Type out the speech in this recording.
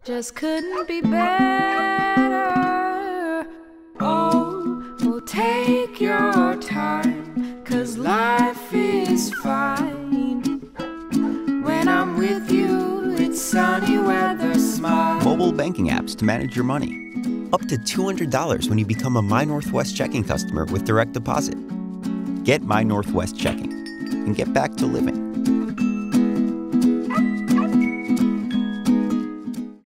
just couldn't be better. Oh, well, take your time, 'cause life is fine. When I'm with you, it's sunny weather, smile. Mobile banking apps to manage your money. Up to $200 when you become a My Northwest checking customer with direct deposit. Get My Northwest checking and get back to living.